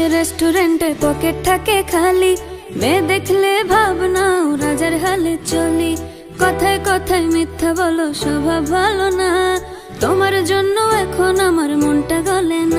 রেস্টুরেন্টে পকেট থাকে খালি, মেয়ে দেখলে ভাবনাও রাজার হালে চলি। কথায় কথায় মিথ্যা বলো, স্বভাব ভালো না, তোমার জন্য এখন আমার মনটা গলে না।